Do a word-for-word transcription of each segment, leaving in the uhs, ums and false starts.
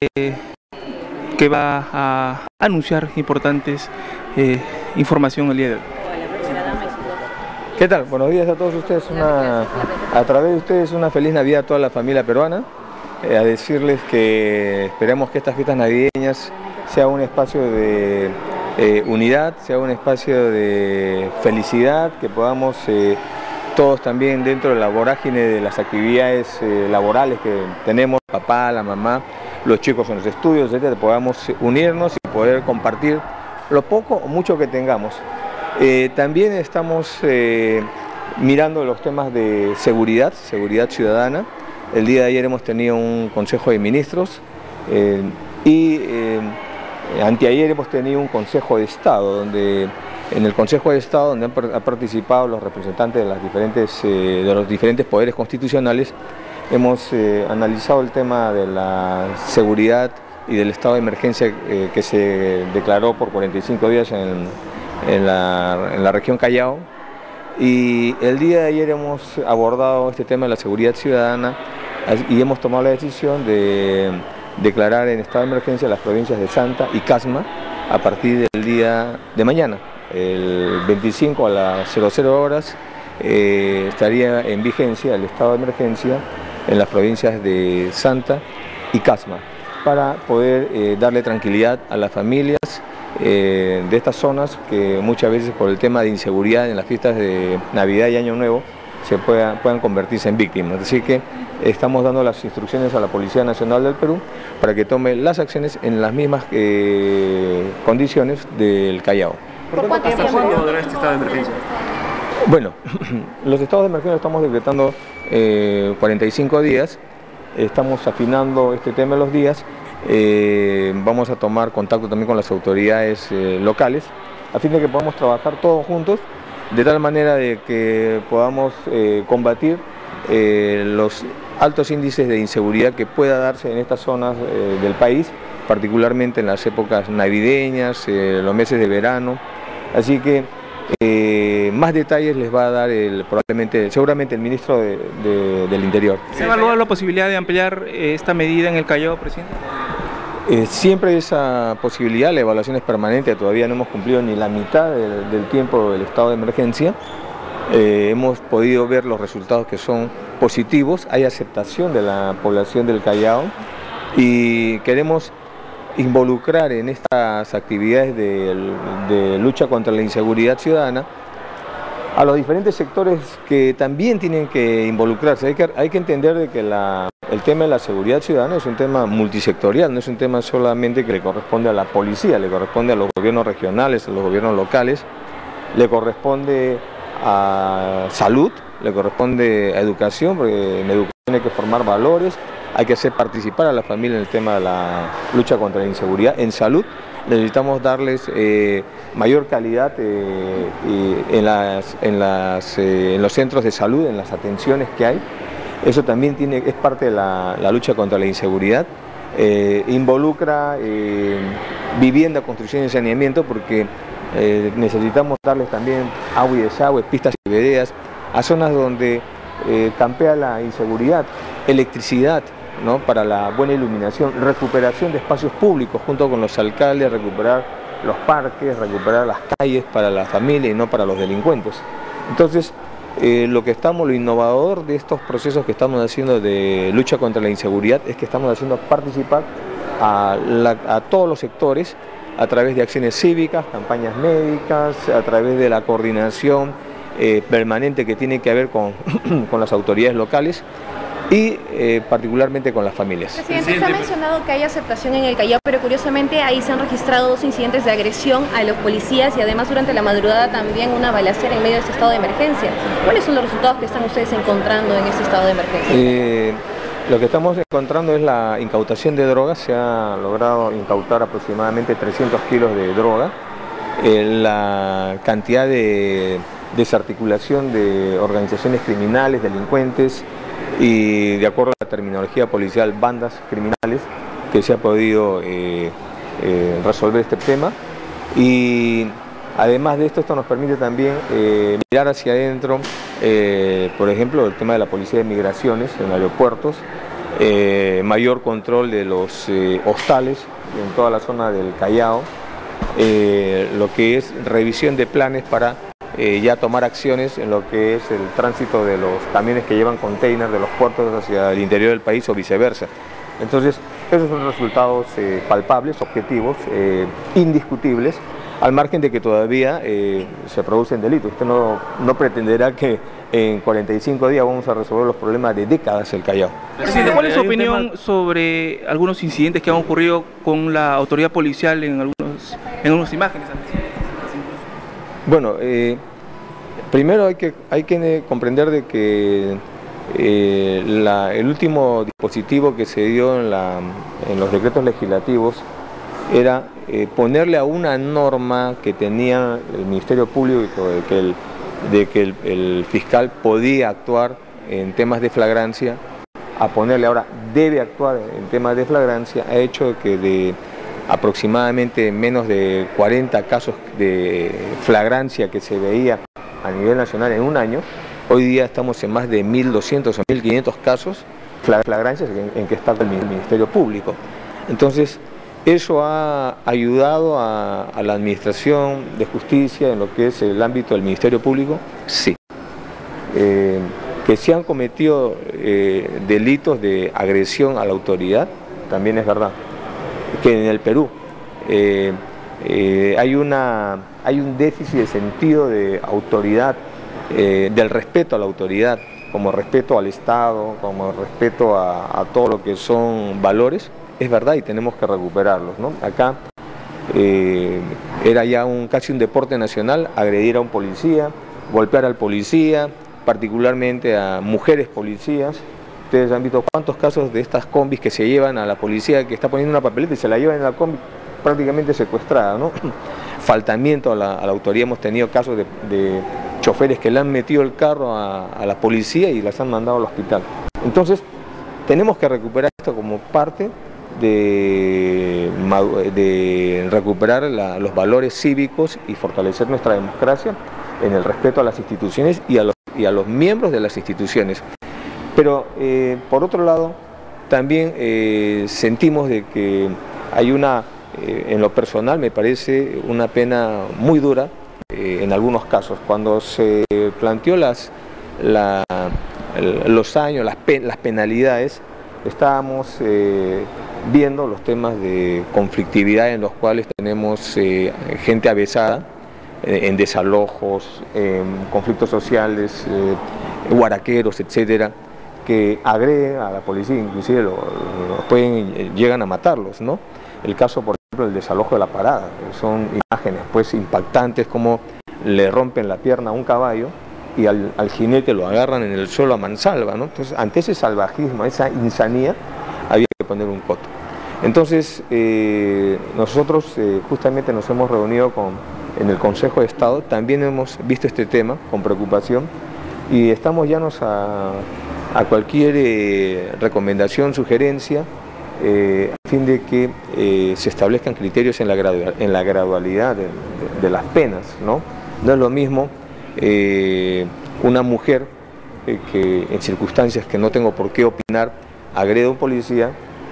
que va a anunciar importantes eh, información el día de hoy. ¿Qué tal? Buenos días a todos ustedes. Una, a través de ustedes una feliz Navidad a toda la familia peruana. Eh, a decirles que esperemos que estas fiestas navideñas sea un espacio de eh, unidad, sea un espacio de felicidad, que podamos eh, todos también dentro de la vorágine de las actividades eh, laborales que tenemos, papá, la mamá, los chicos en los estudios, etcétera, podamos unirnos y poder compartir lo poco o mucho que tengamos. Eh, también estamos eh, mirando los temas de seguridad, seguridad ciudadana. El día de ayer hemos tenido un Consejo de Ministros eh, y eh, anteayer hemos tenido un Consejo de Estado, donde en el Consejo de Estado, donde han, han participado los representantes de, las diferentes, eh, de los diferentes poderes constitucionales, hemos eh, analizado el tema de la seguridad y del estado de emergencia eh, que se declaró por cuarenta y cinco días en, en, la, en la región Callao. Y el día de ayer hemos abordado este tema de la seguridad ciudadana y hemos tomado la decisión de declarar en estado de emergencia las provincias de Santa y Casma a partir del día de mañana. El veinticinco a las cero cero horas eh, estaría en vigencia el estado de emergencia en las provincias de Santa y Casma para poder eh, darle tranquilidad a las familias eh, de estas zonas que muchas veces por el tema de inseguridad en las fiestas de Navidad y Año Nuevo se puedan, puedan convertirse en víctimas. Así que estamos dando las instrucciones a la Policía Nacional del Perú para que tome las acciones en las mismas eh, condiciones del Callao. ¿Por cuánto tiempo durará este estado de emergencia? Bueno, los estados de emergencia estamos decretando eh, cuarenta y cinco días, estamos afinando este tema de los días, eh, vamos a tomar contacto también con las autoridades eh, locales, a fin de que podamos trabajar todos juntos, de tal manera de que podamos eh, combatir eh, los altos índices de inseguridad que pueda darse en estas zonas eh, del país, particularmente en las épocas navideñas, eh, los meses de verano. Así que eh, más detalles les va a dar el, probablemente, seguramente el ministro de, de, del Interior. ¿Se evalúa la posibilidad de ampliar eh, esta medida en el Callao, presidente? Eh, siempre hay esa posibilidad, la evaluación es permanente, todavía no hemos cumplido ni la mitad del, del tiempo del estado de emergencia. Eh, hemos podido ver los resultados que son positivos, hay aceptación de la población del Callao y queremos involucrar en estas actividades de, de lucha contra la inseguridad ciudadana a los diferentes sectores que también tienen que involucrarse. Hay que, hay que entender de que la, el tema de la seguridad ciudadana es un tema multisectorial, no es un tema solamente que le corresponde a la policía, le corresponde a los gobiernos regionales, a los gobiernos locales, le corresponde a salud, le corresponde a educación, porque en educación hay que formar valores, hay que hacer participar a la familia en el tema de la lucha contra la inseguridad. En salud necesitamos darles eh, mayor calidad eh, y en, las, en, las, eh, en los centros de salud, en las atenciones que hay. Eso también tiene, es parte de la, la lucha contra la inseguridad. Eh, involucra eh, vivienda, construcción y saneamiento, porque eh, necesitamos darles también agua y desagüe, pistas y veredas a zonas donde eh, campea la inseguridad, electricidad, ¿no?, para la buena iluminación, recuperación de espacios públicos junto con los alcaldes, recuperar los parques, recuperar las calles para la familia y no para los delincuentes. Entonces, eh, lo que estamos, lo innovador de estos procesos que estamos haciendo de lucha contra la inseguridad es que estamos haciendo participar a, la, a todos los sectores a través de acciones cívicas, campañas médicas, a través de la coordinación eh, permanente que tiene que ver con, con las autoridades locales y eh, particularmente con las familias. Presidente, se ha mencionado que hay aceptación en el Callao, pero curiosamente ahí se han registrado dos incidentes de agresión a los policías y además durante la madrugada también una balacera en medio de este estado de emergencia. ¿Cuáles son los resultados que están ustedes encontrando en este estado de emergencia? Eh, lo que estamos encontrando es la incautación de drogas. Se ha logrado incautar aproximadamente trescientos kilos de droga. Eh, la cantidad de desarticulación de organizaciones criminales, delincuentes, y de acuerdo a la terminología policial, bandas criminales, que se ha podido eh, eh, resolver este tema. Y además de esto, esto nos permite también eh, mirar hacia adentro, eh, por ejemplo, el tema de la policía de migraciones en aeropuertos, eh, mayor control de los eh, hostales en toda la zona del Callao, eh, lo que es revisión de planes para eh, ya tomar acciones en lo que es el tránsito de los camiones que llevan containers de los puertos hacia el interior del país o viceversa. Entonces, esos son resultados eh, palpables, objetivos, eh, indiscutibles, al margen de que todavía eh, se producen delitos. Usted no, no pretenderá que en cuarenta y cinco días vamos a resolver los problemas de décadas del Callao. Presidente, ¿cuál es su opinión sobre algunos incidentes que han ocurrido con la autoridad policial en algunos, en algunas imágenes? Bueno, eh, primero hay que, hay que comprender de que eh, la, el último dispositivo que se dio en, la, en los decretos legislativos era eh, ponerle a una norma que tenía el Ministerio Público de que, el, de que el, el fiscal podía actuar en temas de flagrancia, a ponerle ahora debe actuar en temas de flagrancia, ha hecho que de aproximadamente menos de cuarenta casos de flagrancia que se veía a nivel nacional en un año, hoy día estamos en más de mil doscientos o mil quinientos casos flagrancias en, en que está el Ministerio Público. Entonces, eso ha ayudado a, a la Administración de Justicia en lo que es el ámbito del Ministerio Público, sí. Eh, que se han cometido eh, delitos de agresión a la autoridad, también es verdad. Que en el Perú eh, eh, hay, una, hay un déficit de sentido de autoridad, eh, del respeto a la autoridad, como respeto al Estado, como respeto a, a todo lo que son valores, es verdad y tenemos que recuperarlos, ¿no? Acá eh, era ya un, casi un deporte nacional agredir a un policía, golpear al policía, particularmente a mujeres policías. Ustedes han visto cuántos casos de estas combis que se llevan a la policía que está poniendo una papeleta y se la llevan en la combi prácticamente secuestrada, ¿no? Faltamiento a la, a la autoridad, hemos tenido casos de, de choferes que le han metido el carro a, a la policía y las han mandado al hospital. Entonces, tenemos que recuperar esto como parte de, de recuperar la, los valores cívicos y fortalecer nuestra democracia en el respeto a las instituciones y a los, y a los miembros de las instituciones. Pero eh, por otro lado, también eh, sentimos de que hay una, eh, en lo personal me parece una pena muy dura eh, en algunos casos. Cuando se planteó las, la, los años, las, pen, las penalidades, estábamos eh, viendo los temas de conflictividad en los cuales tenemos eh, gente avesada eh, en desalojos, en conflictos sociales, eh, guaraqueros, etcétera, que agreden a la policía, inclusive lo, lo pueden, llegan a matarlos, ¿no? El caso, por ejemplo, del desalojo de la parada, son imágenes pues impactantes, como le rompen la pierna a un caballo y al, al jinete lo agarran en el suelo a mansalva, ¿no? Entonces, ante ese salvajismo, esa insanía, había que poner un coto. Entonces, eh, nosotros eh, justamente nos hemos reunido con, en el Consejo de Estado, también hemos visto este tema con preocupación y estamos llanos a a cualquier eh, recomendación, sugerencia, eh, a fin de que eh, se establezcan criterios en la, gradual, en la gradualidad de, de, de las penas, ¿no? No es lo mismo eh, una mujer eh, que en circunstancias que no tengo por qué opinar, agrede a un policía,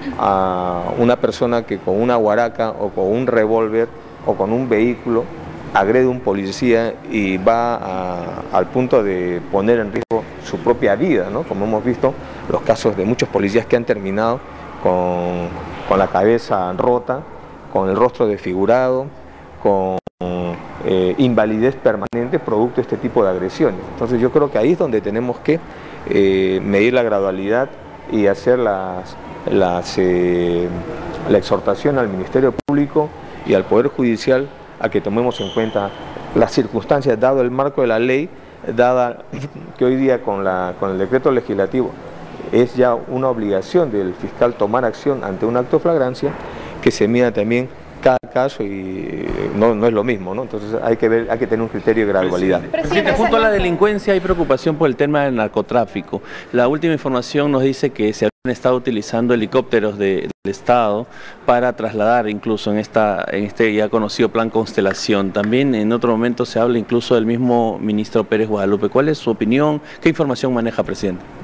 a una persona que con una guaraca o con un revólver o con un vehículo agrede a un policía y va a, al punto de poner en riesgo su propia vida, ¿no? Como hemos visto los casos de muchos policías que han terminado con, con la cabeza rota, con el rostro desfigurado, con eh, invalidez permanente producto de este tipo de agresiones. Entonces yo creo que ahí es donde tenemos que eh, medir la gradualidad y hacer las, las, eh, la exhortación al Ministerio Público y al Poder Judicial a que tomemos en cuenta las circunstancias, dado el marco de la ley, dada que hoy día con, la, con el decreto legislativo es ya una obligación del fiscal tomar acción ante un acto de flagrancia, que se mida también cada caso y no, no es lo mismo, ¿no? Entonces hay que ver, hay que tener un criterio de gradualidad. Presidente, junto a la delincuencia hay preocupación por el tema del narcotráfico. La última información nos dice que se han estado utilizando helicópteros de, del Estado para trasladar incluso en, esta, en este ya conocido plan Constelación. También en otro momento se habla incluso del mismo ministro Pérez Guadalupe. ¿Cuál es su opinión? ¿Qué información maneja, presidente?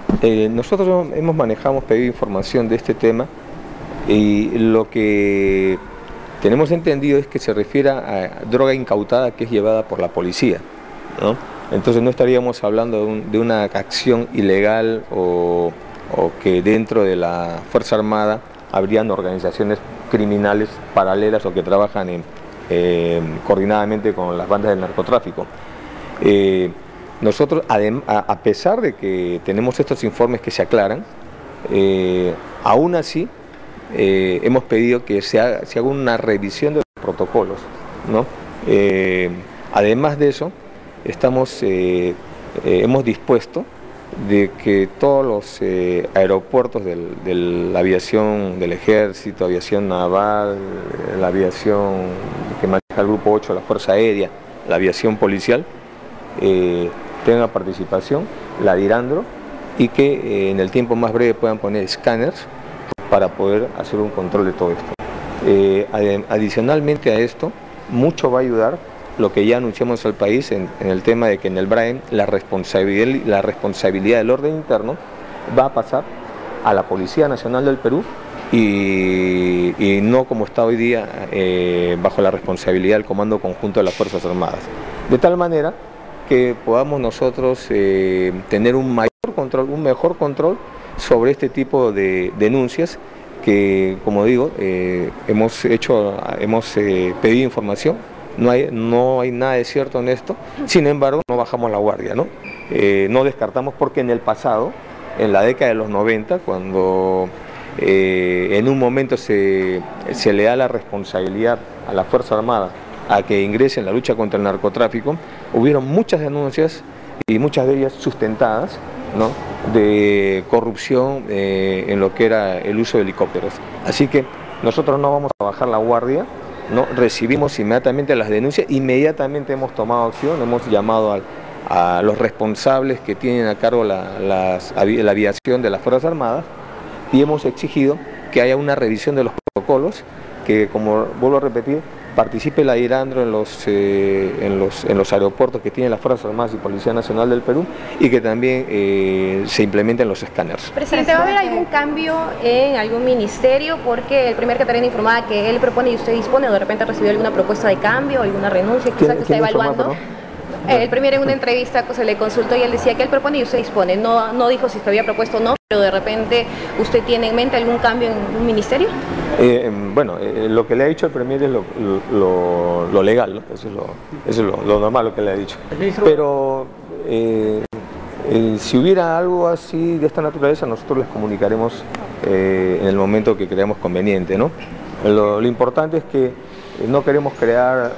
Eh, nosotros hemos manejado, hemos pedido información de este tema y lo que tenemos entendido es que se refiere a droga incautada que es llevada por la policía, ¿no? Entonces no estaríamos hablando de, un, de una acción ilegal o, o que dentro de la Fuerza Armada habrían organizaciones criminales paralelas o que trabajan en, eh, coordinadamente con las bandas del narcotráfico. Eh, nosotros, a, a pesar de que tenemos estos informes que se aclaran, eh, aún así eh, hemos pedido que se haga, se haga una revisión de los protocolos, ¿no? Eh, además de eso, estamos, eh, eh, hemos dispuesto de que todos los eh, aeropuertos del, de la aviación del ejército, aviación naval, la aviación que maneja el grupo ocho, la Fuerza Aérea, la aviación policial, eh, tengan participación, la de Irandro, y que eh, en el tiempo más breve puedan poner escáneres para poder hacer un control de todo esto. Eh, ad adicionalmente a esto, mucho va a ayudar lo que ya anunciamos al país en, en el tema de que en el Braem la responsabilidad, la responsabilidad del orden interno va a pasar a la Policía Nacional del Perú y, y no como está hoy día eh, bajo la responsabilidad del Comando Conjunto de las Fuerzas Armadas. De tal manera que podamos nosotros eh, tener un mayor control, un mejor control sobre este tipo de denuncias que, como digo, eh, hemos hecho, hemos eh, pedido información. No hay, no hay nada de cierto en esto, sin embargo no bajamos la guardia, ¿no? Eh, no descartamos porque en el pasado, en la década de los noventa, cuando eh, en un momento se, se le da la responsabilidad a la Fuerza Armada a que ingrese en la lucha contra el narcotráfico, hubieron muchas denuncias y muchas de ellas sustentadas, ¿no?, de corrupción eh, en lo que era el uso de helicópteros. Así que nosotros no vamos a bajar la guardia, ¿no? Recibimos inmediatamente las denuncias, inmediatamente hemos tomado acción, hemos llamado al, a los responsables que tienen a cargo la, las, la aviación de las Fuerzas Armadas y hemos exigido que haya una revisión de los protocolos, que, como vuelvo a repetir, participe la Irandro en los, eh, en, los, en los aeropuertos que tienen las Fuerzas Armadas y Policía Nacional del Perú y que también eh, se implementen los escáneres. Presidente, ¿va a haber algún cambio en algún ministerio? Porque el primer Catarina informaba que él propone y usted dispone, o de repente recibió alguna propuesta de cambio, alguna renuncia, quizás que está evaluando. El Premier en una entrevista se le consultó y él decía que él propone y usted dispone. No, no dijo si se había propuesto o no, pero de repente ¿usted tiene en mente algún cambio en un ministerio? Eh, bueno, eh, lo que le ha dicho el Premier es lo, lo, lo legal, ¿no? Eso es, lo, eso es lo, lo normal lo que le ha dicho. Pero eh, eh, si hubiera algo así de esta naturaleza, nosotros les comunicaremos eh, en el momento que creamos conveniente, ¿no? Lo, lo importante es que no queremos crear,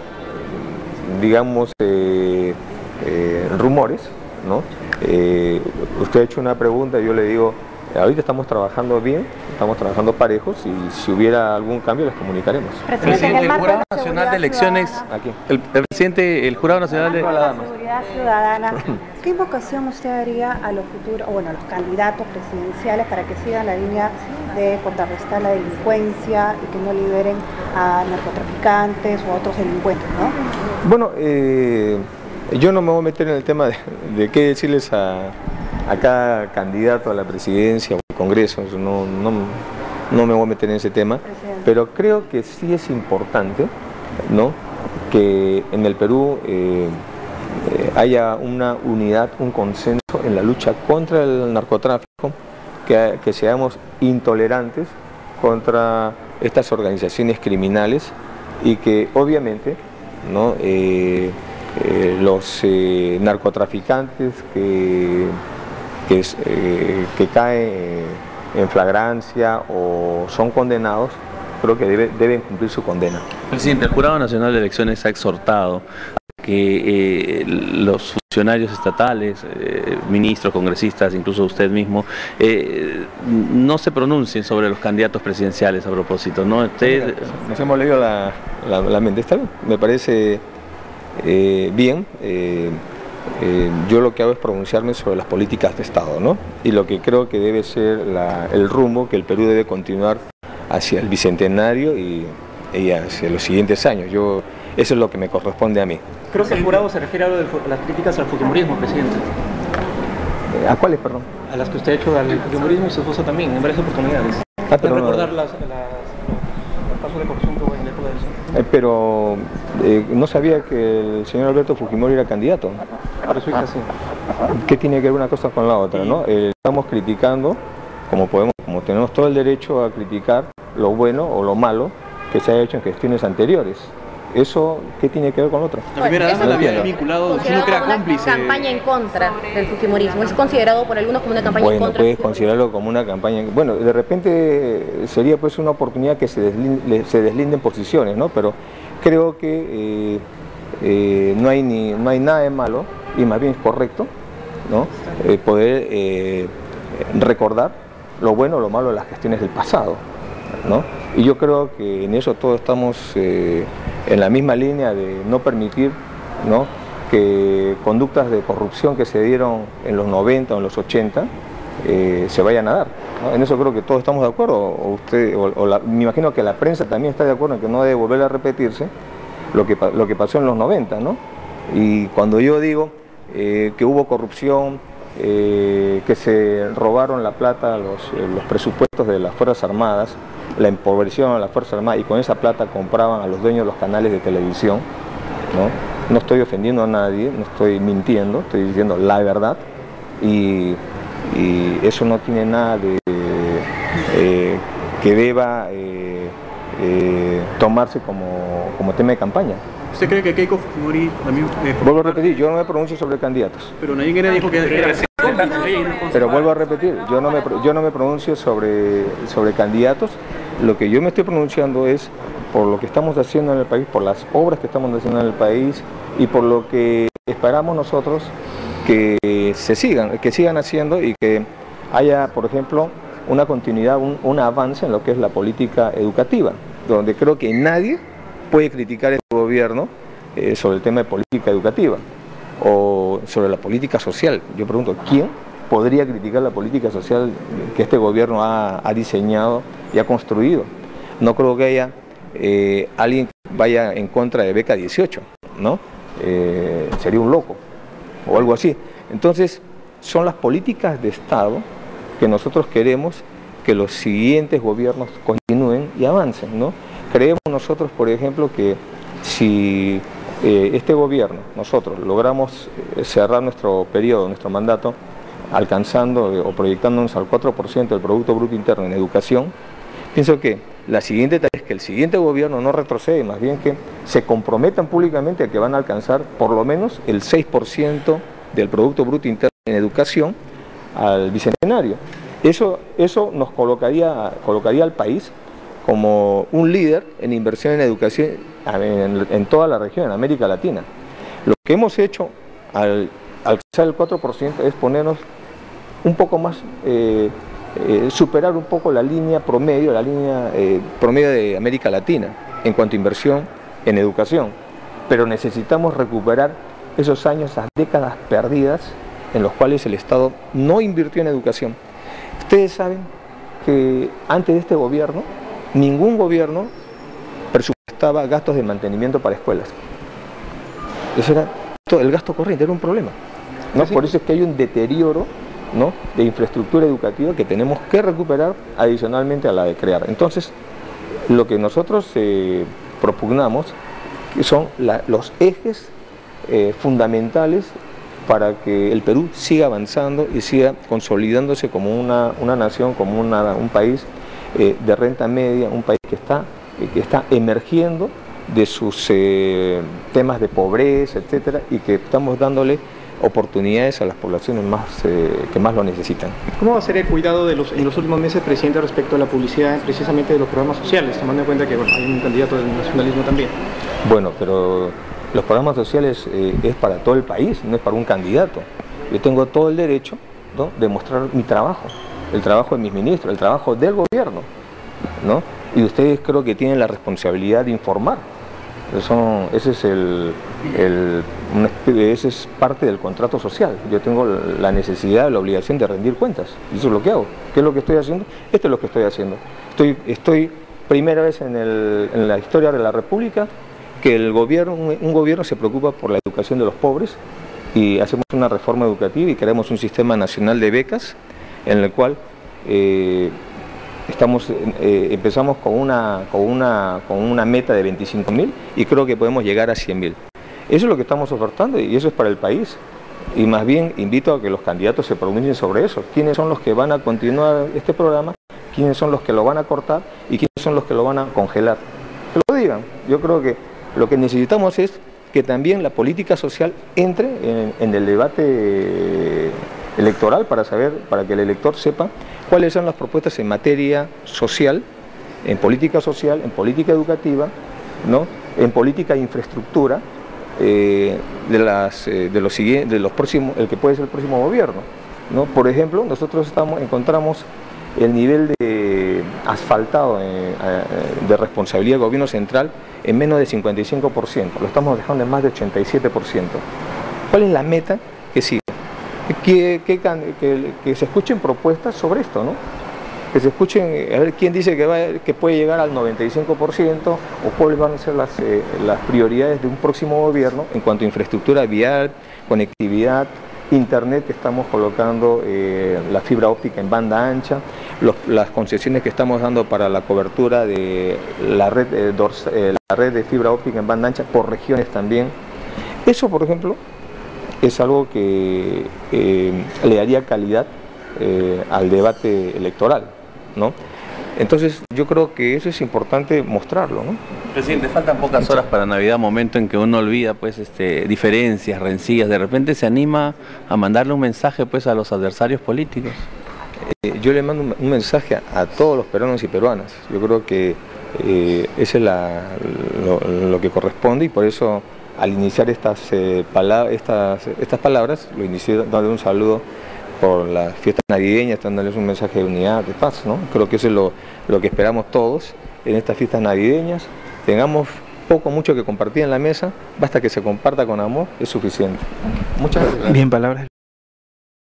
digamos, eh, eh, rumores, ¿no? Eh, usted ha hecho una pregunta y yo le digo, ahorita estamos trabajando bien, estamos trabajando parejos y si hubiera algún cambio les comunicaremos. Presidente, el Jurado Nacional de Elecciones, el, el presidente, el Jurado Nacional de Seguridad Ciudadana, ¿qué invocación usted haría a los futuros, o bueno, a los candidatos presidenciales para que sigan la línea de contrarrestar la delincuencia y que no liberen a narcotraficantes o a otros delincuentes, ¿no? Bueno, eh, yo no me voy a meter en el tema de, de qué decirles a, a cada candidato a la presidencia o al Congreso, no, no, no me voy a meter en ese tema, pero creo que sí es importante, ¿no?, que en el Perú eh, eh, haya una unidad, un consenso en la lucha contra el narcotráfico, que, que seamos intolerantes contra estas organizaciones criminales y que obviamente, ¿no?, eh, eh, los eh, narcotraficantes que, que, eh, que caen en flagrancia o son condenados, creo que debe, deben cumplir su condena. Presidente, el Jurado Nacional de Elecciones ha exhortado a que eh, los funcionarios estatales, eh, ministros, congresistas, incluso usted mismo, eh, no se pronuncien sobre los candidatos presidenciales a propósito, ¿no? Usted... Nos hemos leído la, la, la mente, está bien, me parece eh, bien. Eh, eh, yo lo que hago es pronunciarme sobre las políticas de Estado, ¿no? Y lo que creo que debe ser la, el rumbo que el Perú debe continuar hacia el bicentenario y, y hacia los siguientes años. Yo, eso es lo que me corresponde a mí. Creo que el jurado se refiere a lo de las críticas al fujimorismo, presidente. ¿A cuáles, perdón? A las que usted ha hecho al humorismo y su esposa también, en varias oportunidades. Ah, pero no, recordar las, las, los casos de corrupción que hubo en la época del centro. Eh, pero eh, no sabía que el señor Alberto Fujimori era candidato. Resulta así. ¿Qué tiene que ver una cosa con la otra, no? Eh, estamos criticando, como podemos, como tenemos todo el derecho a criticar lo bueno o lo malo que se ha hecho en gestiones anteriores. ¿Eso qué tiene que ver con lo otro? La primera dama la había vinculado diciendo que era cómplice. Una campaña en contra del fujimorismo. ¿Es considerado por algunos como una campaña bueno, en contra? Bueno, puedes considerarlo como una campaña. Bueno, de repente sería pues una oportunidad que se deslinden, se deslinden posiciones, ¿no? Pero creo que eh, eh, no hay ni no hay nada de malo y más bien es correcto, ¿no? Eh, poder eh, recordar lo bueno o lo malo de las gestiones del pasado, ¿no? Y yo creo que en eso todos estamos eh, en la misma línea de no permitir, ¿no?, que conductas de corrupción que se dieron en los noventa o en los ochenta eh, se vayan a dar, ¿no? En eso creo que todos estamos de acuerdo, o usted, o, o la, me imagino que la prensa también está de acuerdo en que no debe volver a repetirse lo que, lo que pasó en los noventa, ¿no? Y cuando yo digo eh, que hubo corrupción, eh, que se robaron la plata, los, eh, los presupuestos de las Fuerzas Armadas, la empobrecieron a las Fuerzas Armadas y con esa plata compraban a los dueños de los canales de televisión, ¿no? No estoy ofendiendo a nadie, no estoy mintiendo, estoy diciendo la verdad y, y eso no tiene nada de eh, que deba eh, eh, tomarse como, como tema de campaña. ¿Usted cree que Keiko Fujimori también... Eh, vuelvo a repetir, yo no me pronuncio sobre candidatos. Pero nadie era dijo que era... Pero vuelvo a repetir, yo no me, yo no me pronuncio sobre, sobre candidatos, lo que yo me estoy pronunciando es por lo que estamos haciendo en el país, por las obras que estamos haciendo en el país y por lo que esperamos nosotros que se sigan, que sigan haciendo y que haya, por ejemplo, una continuidad, un, un avance en lo que es la política educativa, donde creo que nadie puede criticar a este gobierno eh, sobre el tema de política educativa o sobre la política social. Yo pregunto, ¿quién podría criticar la política social que este gobierno ha, ha diseñado y ha construido? No creo que haya eh, alguien que vaya en contra de Beca dieciocho, ¿no? Eh, sería un loco o algo así. Entonces, son las políticas de Estado que nosotros queremos que los siguientes gobiernos continúen y avancen, ¿no? Creemos nosotros, por ejemplo, que si eh, este gobierno, nosotros, logramos eh, cerrar nuestro periodo, nuestro mandato, alcanzando eh, o proyectándonos al cuatro por ciento del Producto Bruto Interno en educación, pienso que la siguiente tarea es que el siguiente gobierno no retrocede, más bien que se comprometan públicamente a que van a alcanzar por lo menos el seis por ciento del Producto Bruto Interno en educación al bicentenario. Eso, eso nos colocaría, colocaría al país como un líder en inversión en educación en, en toda la región, en América Latina. Lo que hemos hecho al alcanzar el cuatro por ciento es ponernos un poco más, eh, eh, superar un poco la línea promedio, la línea eh, promedio de América Latina en cuanto a inversión en educación. Pero necesitamos recuperar esos años, esas décadas perdidas en los cuales el Estado no invirtió en educación. Ustedes saben que antes de este gobierno, ningún gobierno presupuestaba gastos de mantenimiento para escuelas. Eso era, el gasto corriente era un problema, ¿no? Por eso es que hay un deterioro, ¿no?, de infraestructura educativa que tenemos que recuperar adicionalmente a la de crear. Entonces, lo que nosotros eh, propugnamos son la, los ejes eh, fundamentales para que el Perú siga avanzando y siga consolidándose como una, una nación, como una, un país eh, de renta media, un país que está, eh, que está emergiendo de sus eh, temas de pobreza, etcétera, y que estamos dándole oportunidades a las poblaciones más, eh, que más lo necesitan. ¿Cómo va a ser el cuidado de los, en los últimos meses, presidente, respecto a la publicidad precisamente de los programas sociales, tomando en cuenta que bueno, hay un candidato del nacionalismo también? Bueno, pero los programas sociales eh, es para todo el país, no es para un candidato. Yo tengo todo el derecho, ¿no?, de mostrar mi trabajo, el trabajo de mis ministros, el trabajo del gobierno, ¿no? Y ustedes creo que tienen la responsabilidad de informar. Eso, ese es el, el ese es parte del contrato social. Yo tengo la necesidad, la obligación de rendir cuentas. Y eso es lo que hago. ¿Qué es lo que estoy haciendo? Esto es lo que estoy haciendo. Estoy, estoy primera vez en, el, en la historia de la República que el gobierno, un, un gobierno se preocupa por la educación de los pobres y hacemos una reforma educativa y creamos un sistema nacional de becas en el cual eh, estamos, eh, empezamos con una, con, una, con una meta de veinticinco mil y creo que podemos llegar a cien mil. Eso es lo que estamos ofertando y eso es para el país. Y más bien invito a que los candidatos se pronuncien sobre eso. ¿Quiénes son los que van a continuar este programa? ¿Quiénes son los que lo van a cortar? ¿Y quiénes son los que lo van a congelar? Que lo digan. Yo creo que lo que necesitamos es que también la política social entre en, en el debate electoral para saber, para que el elector sepa cuáles son las propuestas en materia social, en política social, en política educativa, ¿no? En política de infraestructura, eh, de las eh, de los siguientes, de los próximos, el que puede ser el próximo gobierno, ¿no? Por ejemplo, nosotros estamos encontramos el nivel de asfaltado eh, de responsabilidad del gobierno central en menos de cincuenta y cinco por ciento, lo estamos dejando en más de ochenta y siete por ciento. ¿Cuál es la meta que sigue? Que, que, que, que se escuchen propuestas sobre esto, ¿no? Que se escuchen, a ver quién dice que, va, que puede llegar al noventa y cinco por ciento o cuáles van a ser las, eh, las prioridades de un próximo gobierno en cuanto a infraestructura vial, conectividad, internet, que estamos colocando eh, la fibra óptica en banda ancha, los, las concesiones que estamos dando para la cobertura de la red, eh, dors, eh, la red de fibra óptica en banda ancha por regiones también. Eso, por ejemplo, es algo que eh, le daría calidad eh, al debate electoral, ¿no? Entonces yo creo que eso es importante mostrarlo, ¿no? Presidente, faltan pocas horas para Navidad, momento en que uno olvida pues este diferencias, rencillas, de repente se anima a mandarle un mensaje pues a los adversarios políticos. Eh, yo le mando un, un mensaje a, a todos los peruanos y peruanas. Yo creo que eh, ese es la, lo, lo que corresponde y por eso al iniciar estas, eh, palabras, estas, estas palabras, lo inicié dándole un saludo por las fiestas navideñas, dándoles un mensaje de unidad, de paz, ¿no? Creo que eso es lo, lo que esperamos todos en estas fiestas navideñas. Tengamos poco o mucho que compartir en la mesa, basta que se comparta con amor, es suficiente. Muchas gracias. Bien, palabras.